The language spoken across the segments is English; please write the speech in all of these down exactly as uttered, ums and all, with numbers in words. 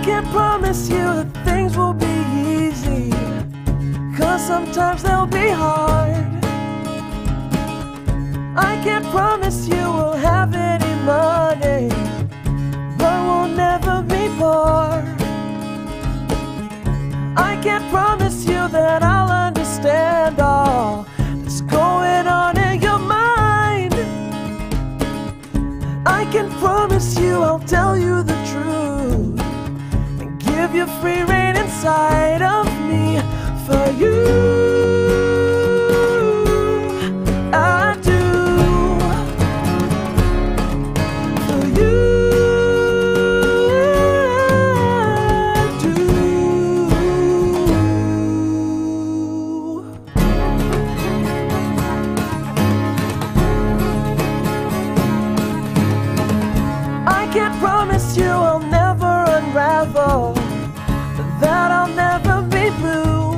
can't promise you that things will be easy, 'cause sometimes they'll be hard. I can't promise you we'll have any money, but we'll never be poor. I can't promise you that I'll understand all that's going on in your mind. I can promise you I'll tell you the truth and give you free rein inside of me. For you, I do. For you, I do. I can't promise you I'll never unravel, that I'll never be blue,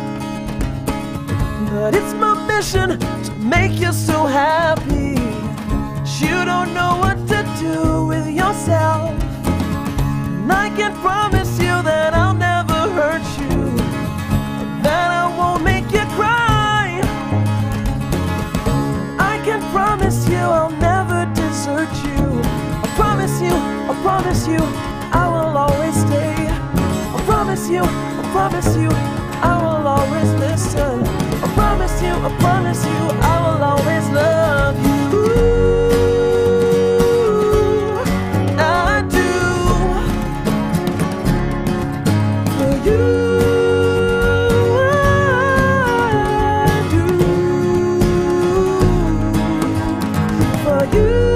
but it's my mission to make you so happy you don't know what to do with yourself. And I can promise you that I'll never hurt you, that I won't make you cry. I can promise you I'll never desert you. I promise you, I promise you I will always stay. I promise you, I promise you I will always listen. I promise you, I promise you I will always love you. I do. For you, I do. For you.